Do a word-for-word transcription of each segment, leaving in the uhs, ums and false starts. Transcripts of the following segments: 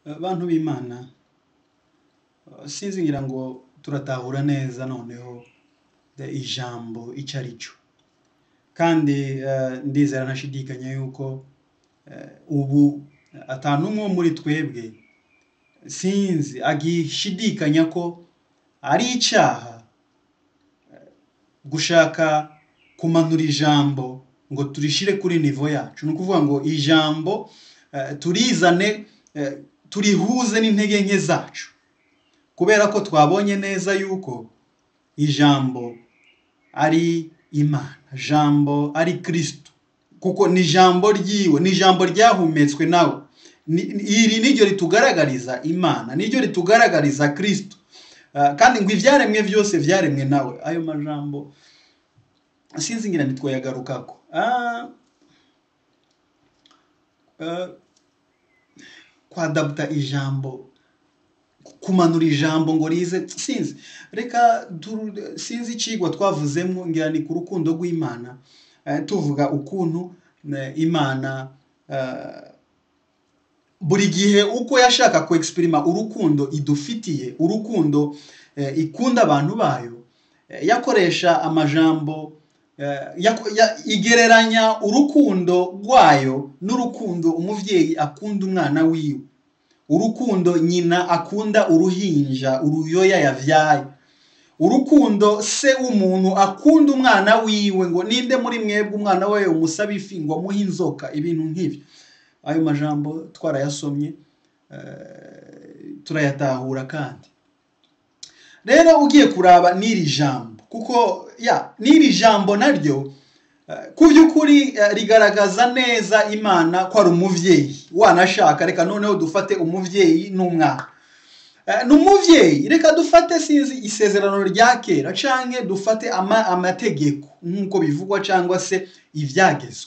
Abantu b'Imana, sinzi ngira ngo turatahura neza noneho ijambo icyo ari cyo, kandi ndizera ntashidikanya yuko ubu atanu umwe muri twebwe sinzi agishidikanya ko ari icyaha gushaka kumanura ijambo ngo turishire kuri nivo yacu. Ni ukuvuga ngo ijambo turizane turihuze n'intege nke zacu, kubera ko twabonye neza yuko ijambo ari Imana, jambo ari Kristo, kuko ni ijambo ryiwe, ni ijambo ryahumetswe nawe. Iri niryo ritugaragariza Imana, niryo ritugaragariza Kristo, kandi ngo ibyaremwe byose byaremwe nawe. Ayo majambo sinzi ngira nitwoyagarukako. Kwadapta ijambo, kumanura ijambo ngo rize, sinzi reka sinzi ikigwa twavuzemo, ngira ni ku rukundo rw'Imana, tuvuga ukuntu Imana buri gihe uko yashaka ku experiment urukundo idufitiye, urukundo ikunda abantu bayo, yakoresha amajambo igereranya urukundo rwayo n'urukundo umuvyeyi akunda umwana wiwe, urukundo nyina akunda uruhinja uruyoya yavyaye, urukundo se w'umuntu akunda umwana wiwe, ngo ninde muri mwebwe umwana we umusaba ifi ngo amuhe inzoka, ibintu nk'ibyo. Ayo majambo twarayasomye, turayatahura. Kandi rero ugiye kuraba n'iri jambo, kuko ya n'iri jambo naryo ku by'ukuri rigaragaza neza Imana ko ari umuvyeyi wanashaka. Reka noneho dufate umuvyeyi n'umwana. N'umuvyeyi, reka dufate sinzi isezerano rya kera canke dufate ama, amategeko nk'uko bivugwa cyangwa se ivyagezwe.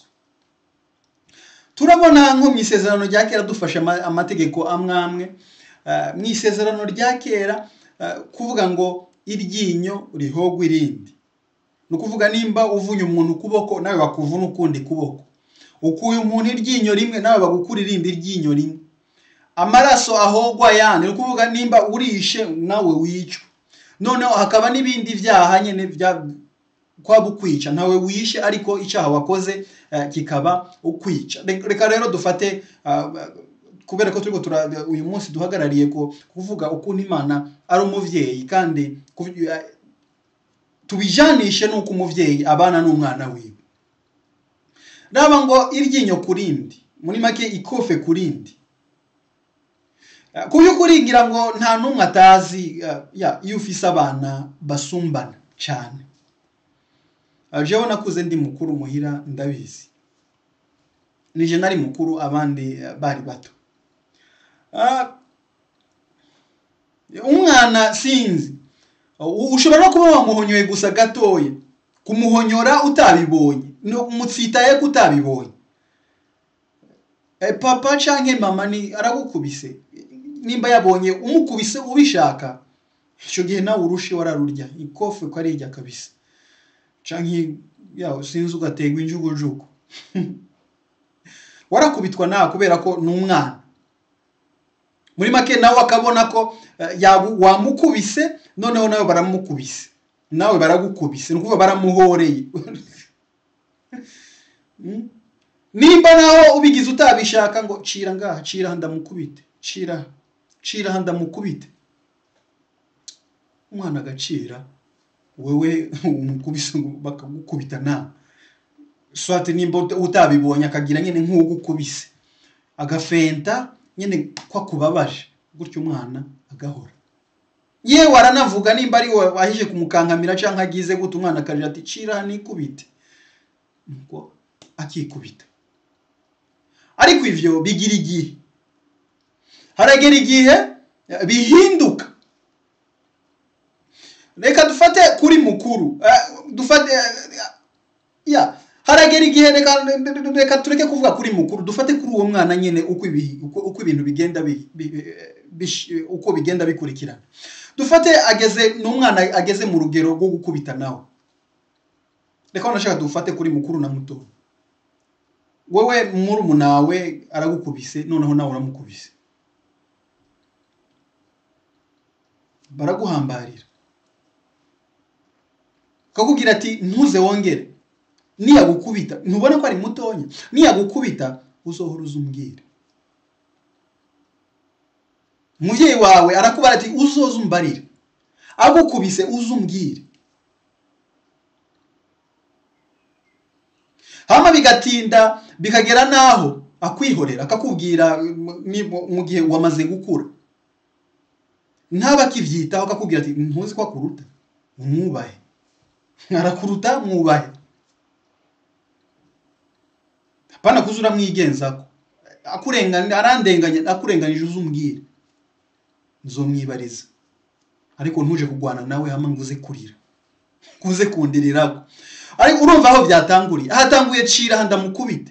Turabona nko mu isezerano rya kera dufashe amategeko amwamwe, mu isezerano rya kera kuvuga ngo iryinyo rihogwa irindi. Ni ukuvuga nimba uvunye umuntu ukuboko nawe bakuvuna ukundi kuboko, ukuye umuntu iryinyo rimwe nawe bagukura irindi ryinyo rimwe. Amaraso ahogwa yandi, ni ukuvuga nimba urishe nawe wicwa. Noneho hakaba n'ibindi byaha nyene bya kwaba ukwica, nawe wishe ariko icyaha wakoze uh, kikaba ukwica. Reka rero dufate uh, kubera ko turiko uyu munsi duhagarariye ko kuvuga ukuntu Imana ari umuvyeyi, kandi uh, tubijanishe nuko umuvyeyi abana n'umwana wiwe. Raba ngo iryinyo kurindi, muri make ikofe kurindi. Uh, Kubyukuri ngira ngo nta numwe atazi uh, ya iyo ufise abana basumbana cyane. Jewe nakuze ndi mukuru muhira ndabizi, nije nari mukuru abandi bari bato. Umwana sinzi ushobora kuba wamuhonyoye gusa gatoye, kumuhonyora utabibonye, umutsitaye kutabibonye, papa canke mama ni aragukubise, nimba yabonye umukubise ubishaka, ico gihe nawe urushe wararurya ikofe ko ari irya kabisa, canke ya sinzi ugategwa injugujugu. Warakubitwa nawe kubera ko n'umwana, muri make nawe akabona ko uh, wamukubise, noneho nawe baramukubise, nawe baragukubise, ni ukuvuga baramuhoreye. Nimba naho ubigize utabishaka ngo cira ngaha, cira ndamukubite, cira cira ndamukubite, umwana agacira, wewe umukubise bakagukubita nawe. Swate nimba utabibonye akagira nyene nk'ugukubise, agafenta nyene kwa kubabaje, gutyo umwana agahora. Yewe waranavuga nimba ari wahije kumukankamira canke agize gute, umwana akaje ati cira nikubite, ngo akikubita. Ariko ivyo bigira igihe, haragera igihe bihinduka. Reka dufate kuri mukuru, uh, dufate uh, ya haragera igihe, reka reka tureke kuvuga kuri mukuru, dufate kuri uwo mwana nyene uko ibi uko ibintu bigenda bi, bi, bi uko bigenda bikurikirana. Dufate ageze n'umwana ageze mu rugero rwo gukubita nawe. Reka nashaka dufate kuri mukuru na muto. Wewe muri umunawe aragukubise, noneho nawe uramukubise. baraguhambarira kakubwira ati ntuze wongere, niyagukubita ntubona ko ari mutonya, niyagukubita uzohora uzumbwire. Umuvyeyi wawe arakubara ati uzoza umbarire, agukubise uzumbwire. Hama bigatinda bikagera naho akwihorera akakubwira mu gihe wamaze gukura, ntaba kivyitaho akakubwira ati ntuzi ko akuruta, umwubahe. Arakuruta, mwubahe. Hapana kuzura mwigenzako, akurenganya arandenganya, akurenganije uzumbwire, nzomwibariza. Ariko ntuje kugwana nawe hama nguze kurira, kuze kundirirako. Ariko urumva aho byatanguriye, hatanguye cira handa mukubite,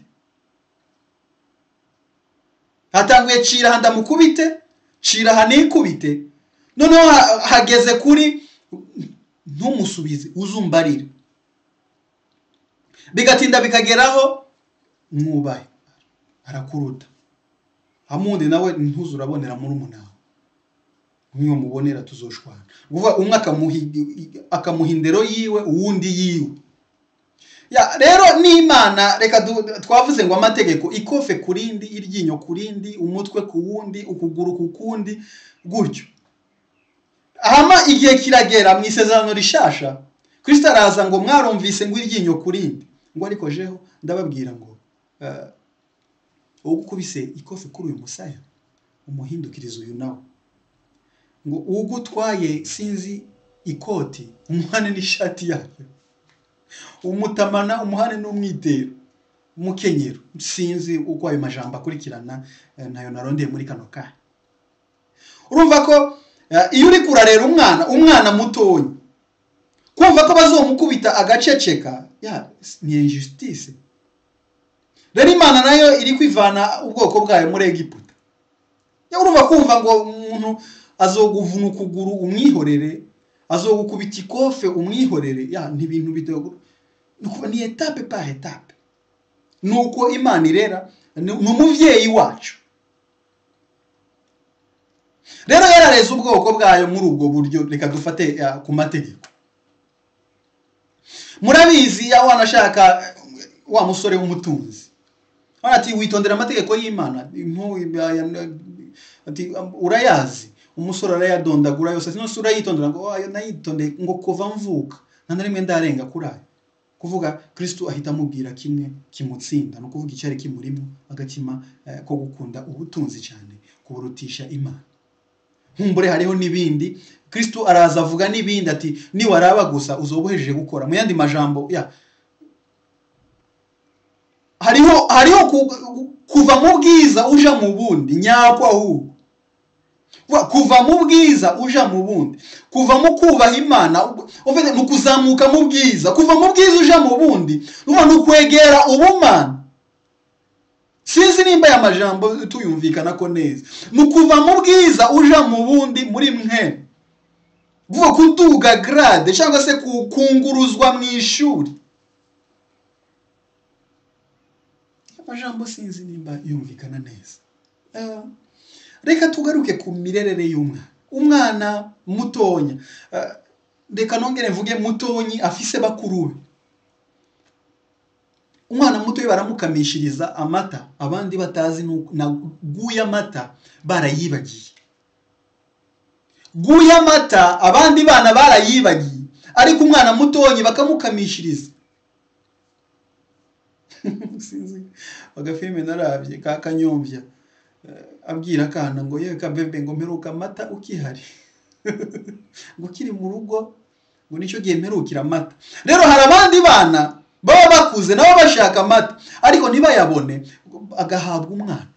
hatanguye cira handa mukubite, cira hanikubite, noneho hageze kuri ntumusubize uzumbarire. Bigatinda bikageraho mwubahe, arakuruta. Hamundi nawe ntuzu urabonera muri umunawe, umwe mubonera tuzoshwana. Uvuga umwe akamuhindero yiwe uwundi yiwe. Ya rero n'Imana reka twavuze ngo amategeko ikofe kurindi, iryinyo kurindi, umutwe kuwundi, ukuguru kukundi, gutyo. Hama igihe kiragera mu isezerano rishasha, Kristo araza ngo mwarumvise ngo iryinyo kurindi, ngo ariko jeho ndababwira ngo uh, ugukubise ikofe kuri uyu musaya umuhindukiriza uyu nawe, ngo ugutwaye sinzi ikoti umuhane n'ishati yayo, umutamana umuhane n'umwitero, umukenyero sinzi uko ayo majambo akurikirana nayo narondeye muri kano kanya. Urumva ko iyo uri kurarera umwana umwana mutonya, kumva ko bazomukubita agaceceka, ya ni injustice. Rero Imana nayo iri kwivana ubwoko bwayo muri Egiputa. Ya urumva kumva ngo umuntu azoguvuna ukuguru umwihorere, azogukubita ikofe umwihorere, ya ni ibintu bidogura. Ni etape par etape. Nuko Imana irera n'umuvyeyi wacu. Rero yarareze ubwoko bwayo muri ubwo buryo. Reka dufate uh, ku mategeko. Murabizi ya wanashaka wa musore w'umutunzi, ati witondera amategeko y'Imana, ati urayazi. Umusore arayadondagura yose, sino sura yitondera ngo ayo nayitonde ngo kuva mvuka nta narimwe ndarenga kurayo. Kuvuga Kristo ahita amubwira kimwe kimutsinda, no kuvuga icyari kimurimo agatima eh, ko gukunda ubutunzi cyane kuburutisha Imana. Humbure hariho nibindi Kristo araza avuga nibindi ati ni waraba gusa uzobohejeje gukora. Mu yandi majambo ya hariho hariho kuva mu bwiza uja mu bundi nyako ahubwo. Kuva mu bwiza uja mu bundi, kuva mu kubaha Imana ufite nukuzamuka mu bwiza, kuva mu bwiza uja mu bundi, nuba nukwegera ubumana. Sinzi nimba ya majambo tuyumvikana ko neza. Nukuva mu bwiza uja mu bundi muri mwe. Vuga kuduga grade cyangwa se kunguruzwa mu ishuri. Amajambo sinzi nimba yumvikana neza. Uh, Reka tugaruke ku mirerere y'umwana. Umwana mutonya, uh, reka nongere mvuge mutonyi afise bakuru. Umwana mutoyi baramukamishiriza amata, abandi batazi na guya amata barayibagiye. Guya amata abandi bana barayibagiye, ariko umwana mutonyi bakamukamishiriza. Sinzi bagafilme narabye ka Kanyomvya abwira kana ngo yewe kabebe ngo mperuka amata ukihari. Ngo kiri mu rugo ngo nico gihe mperukira amata. Rero hari abandi bana baba bakuze nabo bashaka amata ariko ntibayabone agahabwa umwana.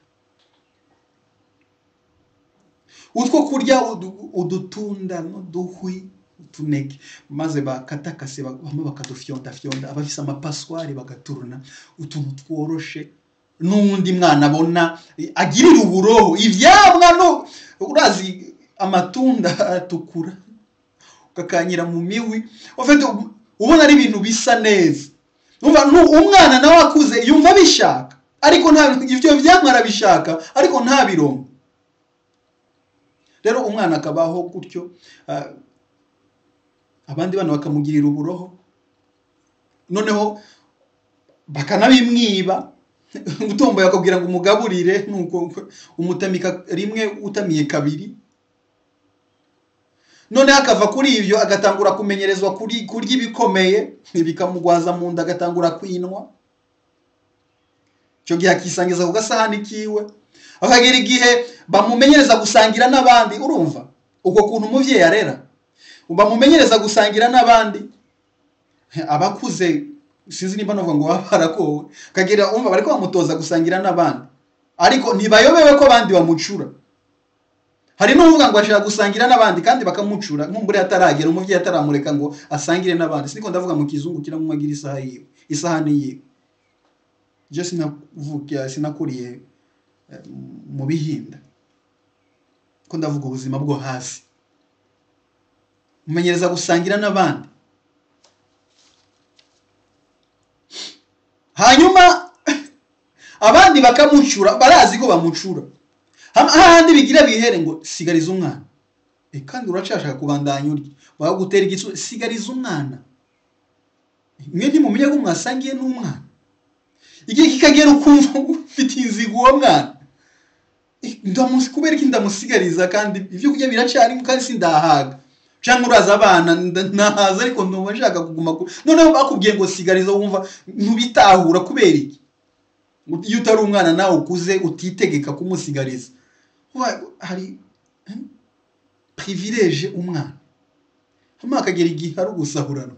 Utwo kurya udutunda no duhwi utuneke maze bakatakase bamwe bakadufyonda fyonda, abafise amapaswari bagaturuna utuntu tworoshe n'undi mwana abona agirira uburoho. Ivyamwa no urazi amatunda atukura ukakanyira mu miwi, ufite ubona ari ibintu bisa neza. Numva umwana nawe akuze yumva bishaka ariko nta ivyo vyamwa arabishaka ariko nta birongo. rero umwana akabaho gutyo, uh, abandi bana bakamugirira uburoho, noneho bakanabimwiba, utomboye akabwira ngo umugaburire, nuko umutamika rimwe utamiye kabiri, none akava kuri ivyo agatangura kumenyerezwa kuri kurya ibikomeye bikamugwaza mu nda, agatangura kwinwa, cyo gihe akisangiza ku gasahani kiwe, akagera igihe bamumenyereza gusangira n'abandi. Urumva uko kuntu umuvyeyi arera, bamumenyereza gusangira n'abandi, abakuze sinzi nimba novuga ngo barakowe, kagera umva bariko bamutoza gusangira n'abandi, ariko ntibayobewe ko abandi bamucura. Hari n'uvuga ngo ashaka gusangira n'abandi kandi bakamucura, nkumbure ataragera umuvyeyi ataramureka ngo asangire n'abandi. Siniko ndavuga mu kizungu kiramumagira isaha yiwe, isahani yiwe. Je sinavuga sinakuriye mu bihinda, ko ndavuga ubuzima bwo hasi. Mumenyereza gusangira n'abandi, hanyuma abandi bakamucura, barazi ko bamucura. Hahandi bigira bihere ngo sigariza umwana, e kandi uracashaka kubandanya urya, bagutera igitsu, sigariza umwana. Mwe ntimumenye ko mwasangiye n'umwana, igihe kikagera ukumva ufite inzigo uwo mwana, ndamusi kubera iki ndamusigariza kandi ivyo kurya biracari kandi sindahaga, cyangwa uraza abana nahaza ariko ndumva nshaka kuguma. Noneho bakubwiye ngo sigariza, wumva ntubitahura kubera iki. Iyo utari umwana nawe ukuze utitegeka kumusigariza, hari privilege umwana, hama akagera igihe ari ugusahurana.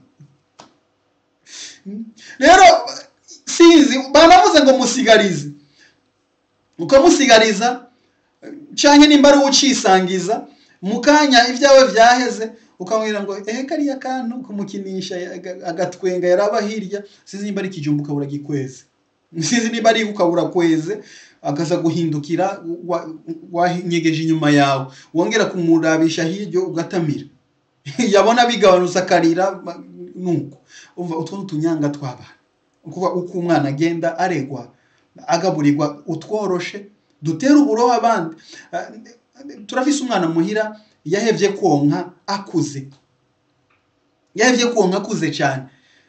Rero sizi banavuze ngo musigarize, ukamusigariza canke nimba ari ucisangiza, mukanya ivyawe vyaheze ukamwira ngo ehe kariya kantu, ukumukinisha agatwenga yaraba hirya, sizi nimba ari kijumba ukabura gikweze, sizi nimba ari ukabura kweze, akaza guhindukira wanyegeje inyuma yawe, wongera kumurabisha hiryo ugatamira, yabona bigabanuza akarira. Nuko umva utwo tunyanga twabana, ukuba uko umwana agenda aregwa agaburirwa utworoshe dutera uburoho abandi. Turafise umwana muhira yahevye konka akuze, yahevye konka akuze cyane.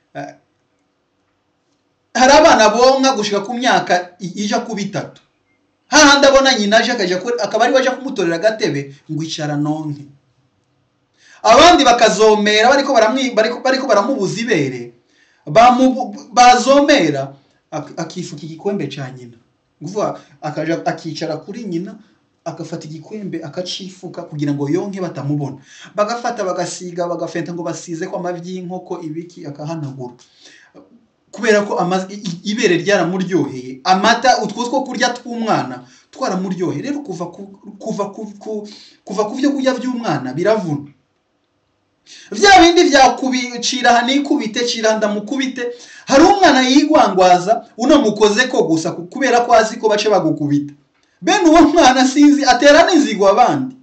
Hari abana bonka gushika ku myaka ija ku bitatu, hahandi abona nyina aje akaja akaba ari waje kumutorera agatebe ngo icara nonke, abandi bakazomera bariko baramwi bariko bariko baramubuza ibere, bazomera akifuka igikwembe ca nyina, nguvuga akaja akicara kuri nyina akafata igikwembe akacifuka kugira ngo yonke batamubona, bagafata bagasiga bagafenta ngo basize ko amavyi y'inkoko ibiki akahanagura, kubera ko ibere ryaramuryoheye, amata utwo two kurya tw'umwana twaramuryoheye. Rero kuva kuva kuva ku vyo kurya vy'umwana biravuna, vya bindi vyakubicira hanikubite cira ndamukubite. Hari umwana yigwangwaza unamukoze ko gusa kubera ko azi ko bace bagukubita, bene uwo mwana sinzi atera n'inzigo abandi,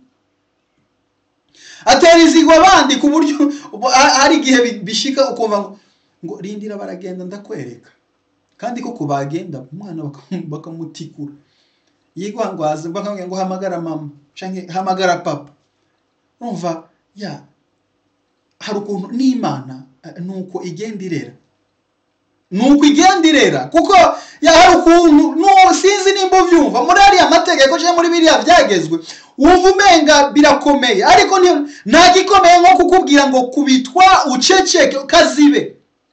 atera inzigo abandi ku buryo hari igihe bishika ukumva ngo ngo rindira baragenda ndakwereka, kandi ko kubagenda umwana bakamutikura, yigwangwaza bakamubwira ngo hamagara mama canke hamagara papa. Umva ya hari ukuntu n'Imana nuko igenda irera, nuko igenda irera, kuko ya hari ukuntu no sinzi nimba uvyumva muri ari amategeko je muri biriya byagezwe, wumva umenga birakomeye, ariko nta gikomeye nko kukubwira ngo kubitwa uceceke kazibe.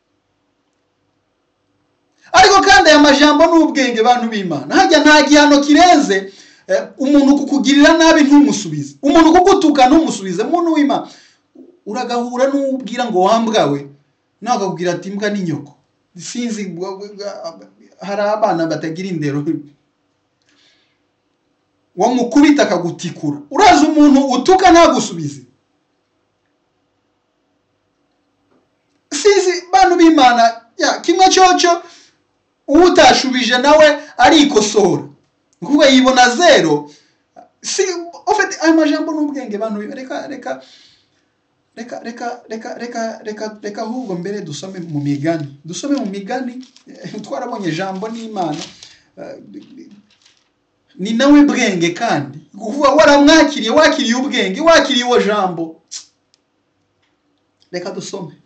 Ariko kandi aya majambo n'ubwenge bantu b'Imana, hajya nta gihano kirenze umuntu kukugirira nabi ntumusubize, umuntu kugutuka ntumusubize. Umuntu w'Imana uragahura n'ubwira ngo wambwawe, nakakubwira ati mbwa n'inyoko, sinzi hari abana batagira indero, wamukubita akagutikura, uraza umuntu utuka ntagusubize. Sinzi bantu b'Imana ya kimwe cyoco utashubije nawe arikosora, kuvuga yibona zero. Si ofete aya majambo n'ubwenge bantu reka reka reka reka reka reka reka reka ahubwo mbere dusome mu migani, dusome mu migani. Twarabonye jambo n'Imana ni nawe bwenge kandi kuvuga waramwakiriye, wakiriye ubwenge, wakiriye uwo jambo. Reka dusome